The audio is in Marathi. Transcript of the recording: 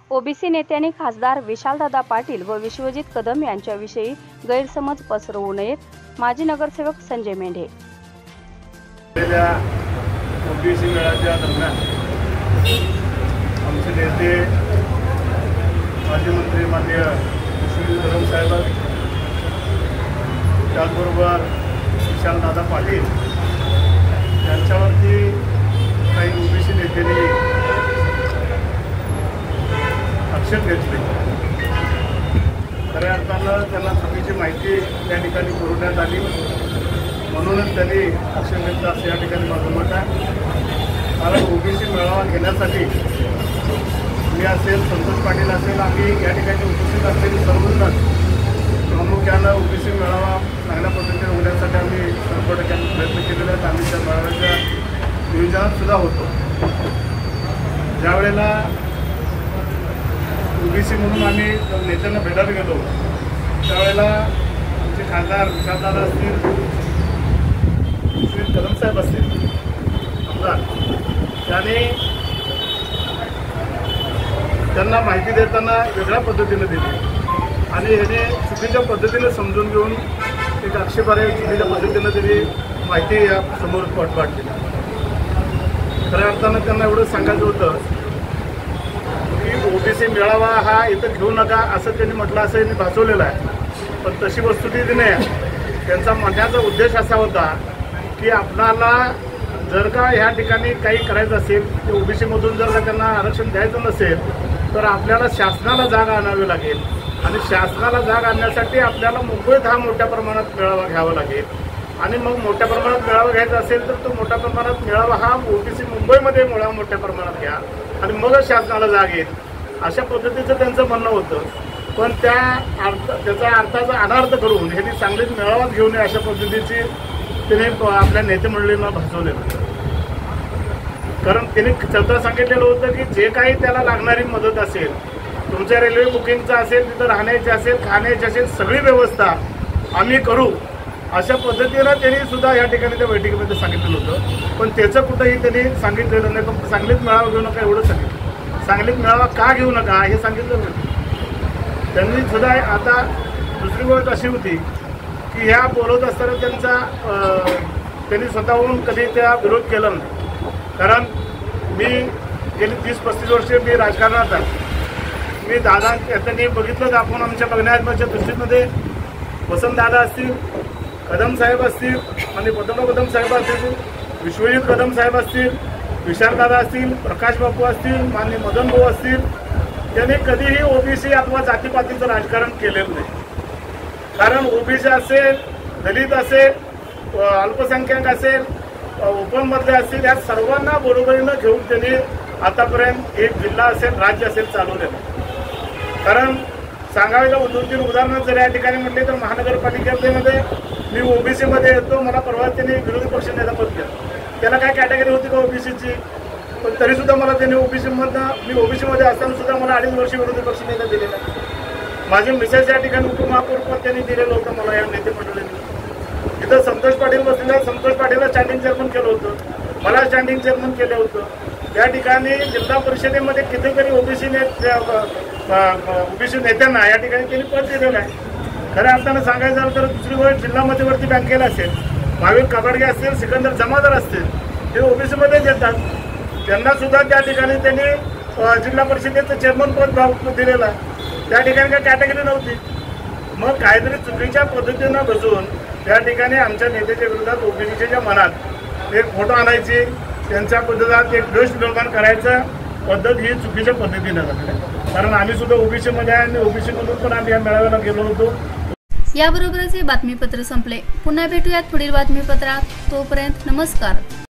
ओबीसी नेत्यांनी खासदार विशालदादा पाटील व विश्वजित कदम यांच्याविषयी गैरसमज पसरवू नयेत. माजी नगरसेवक संजय मेंढे. ओबीसी मेळाव्याच्या दरम्यान आमचे नेते माजी मंत्री माननीय विश्वजित कदम साहेब, त्याचबरोबर विशालदादा पाटील यांच्यावरती काही ओबीसी नेत्यांनी आक्षेप घेतले. खऱ्या अर्थानं त्यांना चुकीची माहिती या ठिकाणी पुरवण्यात आली, म्हणूनच त्यांनी आक्षेप घेतला असं या ठिकाणी माझं मत आहे. कारण ओबीसी मेळावा घेण्यासाठी मी असेल, संतोष पाटील असेल, आम्ही या ठिकाणी उपस्थित असलेली सर्वजण प्रामुख्यानं ओबीसी मेळावा चांगल्या पद्धतीने होण्यासाठी आम्ही 100% प्रयत्न केलेले आहेत. आम्ही त्या मेळाव्याच्या नियोजनात सुद्धा होतो. ज्यावेळेला ओबीसी म्हणून आम्ही नेत्यांना भेटायला गेलो, त्यावेळेला आमचे खासदार विशालदादा असतील, विश्वजित कदम साहेब असतील, आमदार, त्यांना माहिती देताना वेगळ्या पद्धतीने दिली आणि ह्याने चुकीच्या पद्धतीने समजून घेऊन एक आक्षेपार्ह चुकीच्या पद्धतीनं त्यांनी माहिती या समोर पाठपाठ केली. खऱ्या अर्थानं त्यांना एवढं सांगायचं होतं की ओबीसी मेळावा हा इथं घेऊ नका असं त्यांनी म्हटलं, असं यांनी भासवलेलं आहे. पण तशी वस्तुस्थिती नाही आहे. त्यांचा म्हणण्याचा उद्देश असा होता की आपणाला जर का ह्या ठिकाणी काही करायचं असेल, ते ओबीसीमधून जर का त्यांना आरक्षण द्यायचं नसेल तर आपल्याला शासनाला जागा आणावी लागेल आणि शासनाला जागा आणण्यासाठी आपल्याला मुंबईत हा मोठ्या प्रमाणात मेळावा घ्यावा लागेल आणि मग मोठ्या प्रमाणात मेळावा घ्यायचा असेल तर तो मोठ्या प्रमाणात मेळावा हा ओबीसी मुंबईमध्ये मेळावा मोठ्या प्रमाणात घ्या आणि मगच शासनाला जागा येईल, अशा पद्धतीचं त्यांचं म्हणणं होतं. पण त्याचा अर्थाचा अनार्थ करून ह्यांनी सांगलीत मेळावाच घेऊ नये अशा पद्धतीची त्याने आपल्या नेते मंडळींना भासवलेलं. कारण त्यांनी सतत सांगितलेलं होतं की जे काही त्याला लागणारी मदत असेल, तुमच्या रेल्वे बुकिंगचं असेल, तिथं राहण्याची असेल, खाण्याची असेल, सगळी व्यवस्था आम्ही करू अशा पद्धतीनं त्यांनी सुद्धा या ठिकाणी त्या बैठकीमध्ये सांगितलेलं होतं. पण त्याचं कुठंही त्यांनी सांगितलेलं नाही. पण सांगलीत मेळावा घेऊ नका एवढं सांगितलं. सांगलीत मेळावा का घेऊ नका हे सांगितलं नाही त्यांनी सुद्धा. आता दुसरी गोष्ट अशी होती की ह्या बोलत असताना त्यांनी स्वतःहून कधी त्या विरोध केला नाही. कारण मी गेली 30-35 वर्षे मी राजकारणात आहे. मी दादा त्यांनी बघितलं, आपण आमच्या बघण्याच्या दृष्टीमध्ये वसंतदादा असतील, कदम साहेब असतील आणि पद्मनाभ कदम साहेब असतील, विश्वजित कदम साहेब असतील, विशालदादा असतील, प्रकाश बापू असतील, माननीय मदन भाऊ असतील, त्यांनी कधीही ओबीसी अथवा जातीपातीचं राजकारण केलेलं नाही. कारण ओबीसी असेल, दलित असेल, अल्पसंख्याक असेल, ओपनमधले असतील, या सर्वांना बरोबरीनं घेऊन त्यांनी आतापर्यंत एक जिल्हा असेल, राज्य असेल चालवलेलं. कारण सांगायला 2-3 उदाहरणं जर या ठिकाणी म्हटले तर महानगरपालिकेमध्ये मी ओबीसीमध्ये येतो, मला परवा त्यांनी विरोधी पक्ष नेता पद केलं. त्याला काय कॅटेगरी होती का ओबीसीची, पण तरीसुद्धा मला त्यांनी मी ओबीसीमध्ये असताना सुद्धा मला 2.5 वर्ष विरोधी पक्ष नेता दिलेला. माझे मिसेस या ठिकाणी उपमहापौर त्यांनी दिलेलं होतं मला या नेते मंडळींनी. इथं संतोष पाटील बसलेल्या, संतोष पाटीलला स्टँडिंग चेअरमन केलं होतं, मला स्टँडिंग चेअरमन केलं होतं. या ठिकाणी जिल्हा परिषदेमध्ये कितीतरी ओबीसी नेत्यांना या ठिकाणी त्यांनी पद दिलेलं आहे. खऱ्या अर्थानं सांगायचं झालं तर दुसरी गोष्ट, जिल्हा मध्यवर्ती बँकेला असेल, महावीर काबाडगे असतील, सिकंदर जमादार असतील, ते ओबीसीमध्येच येतात. त्यांना सुद्धा त्या ठिकाणी त्यांनी जिल्हा परिषदेचं चेअरमन पद दिलेलं आहे. त्या ठिकाणी काही कॅटेगरी नव्हती. मग काहीतरी चुकीच्या पद्धतीनं बसून त्या ठिकाणी आमच्या नेत्याच्या विरोधात ओबीसीच्या मनात एक फोटो आणायची, त्यांच्या पद्धतीत एक द्वेष निर्माण करायचं पद्धत ही चुकीच्या पद्धतीनं झाली. कारण आम्ही सुद्धा ओबीसीमध्ये आहे आणि ओबीसीमधून पण आम्ही या मेळाव्याला गेलो होतो. याबरोबरच हे बातमीपत्र संपले. पुन्हा भेटूयात पुढील बातमीपत्रात. तोपर्यंत नमस्कार.